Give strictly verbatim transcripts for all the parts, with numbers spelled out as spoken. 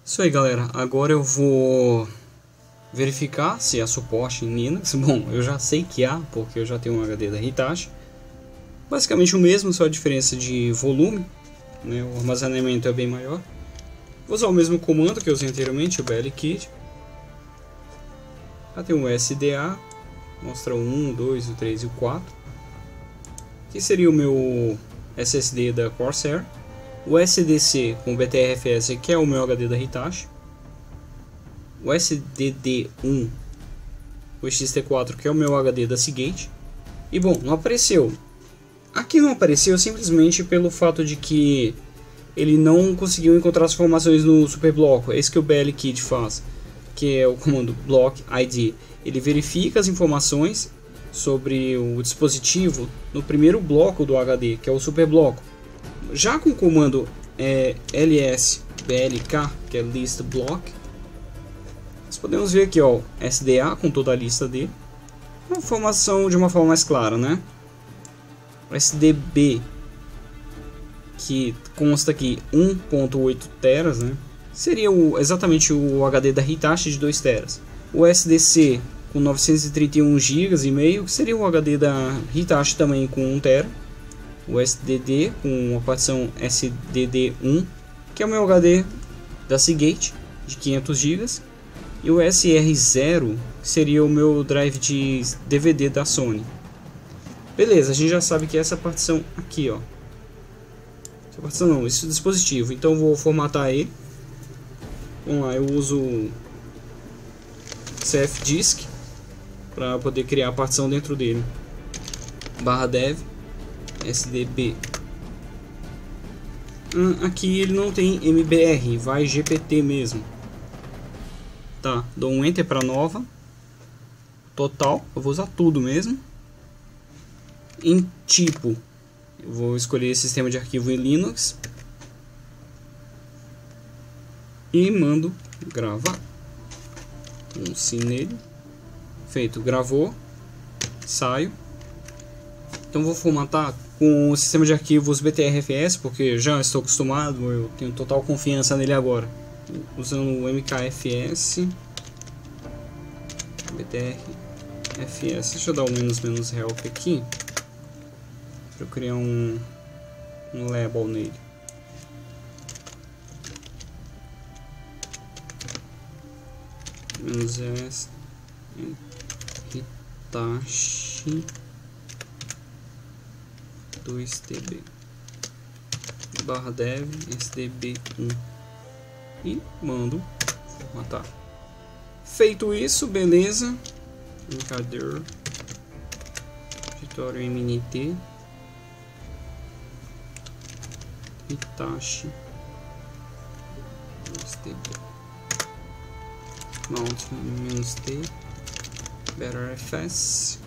Isso aí, galera. Agora eu vou verificar se há suporte em Linux. Bom, eu já sei que há, porque eu já tenho um H D da Hitachi. Basicamente o mesmo, só a diferença de volume, né? O armazenamento é bem maior. Vou usar o mesmo comando que eu usei anteriormente, o blkit. Já tem o S D A, mostra o um, o dois, o três e o quatro. Aqui seria o meu S S D da Corsair. O S D C com o B T R F S, que é o meu H D da Hitachi. O S D D um, o X T quatro, que é o meu H D da Seagate. E bom, não apareceu. Aqui não apareceu simplesmente pelo fato de que ele não conseguiu encontrar as informações no superbloco. É isso que o blkit faz, que é o comando block I D. Ele verifica as informações sobre o dispositivo no primeiro bloco do H D, que é o superbloco. Já com o comando é, lsblk, que é list block, nós podemos ver aqui, ó, S D A com toda a lista dele, uma informação de uma forma mais clara, né? O S D B, que consta aqui um ponto oito teras, né? Seria o, exatamente o H D da Hitachi de dois teras. O S D C com novecentos e trinta e um gigas e meio, que seria o H D da Hitachi também com um tera. O S D D com a partição S D D um, que é o meu H D da Seagate de quinhentos gigas. E o S R zero seria o meu drive de D V D da Sony. Beleza, a gente já sabe que é essa partição aqui, ó. Essa partição não, esse dispositivo. Então eu vou formatar ele. Vamos lá, eu uso o cfdisk para poder criar a partição dentro dele. Barra dev S D B. Hum, aqui ele não tem M B R, vai G P T mesmo. Tá, dou um enter para nova. Total, eu vou usar tudo mesmo. Em tipo, eu vou escolher sistema de arquivo em Linux e mando gravar. Um sim nele. Feito, gravou. Saio. Então vou formatar com o sistema de arquivos B T R F S, porque já estou acostumado, eu tenho total confiança nele agora. Usando o M K F S, B T R F S. Deixa eu dar o menos menos help aqui para eu criar um, um label nele. Menos S Hitachi dois T B barra dev S D B um e mando formatar. Feito isso, beleza. Encadear editório M N T Hitachi dois T B mount menos T better F S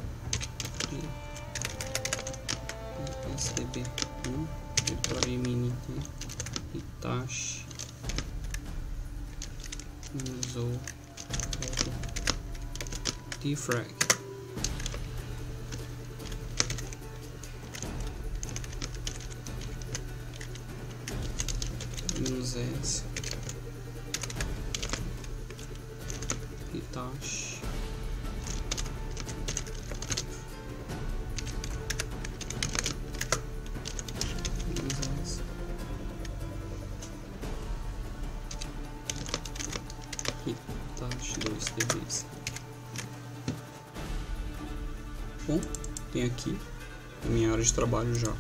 S D B um editório M N T Hitachi usou defrag. Menos S Hitachi menos S Hitachi dois T Bs. Bom, tem aqui a minha área de trabalho já.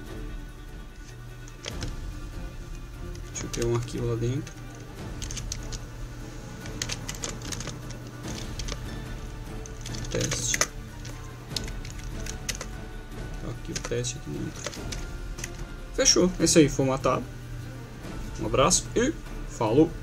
Deixa eu criar um arquivo lá dentro. Teste. Tá aqui o teste aqui dentro. Fechou, é isso aí, formatado. Um abraço e falou!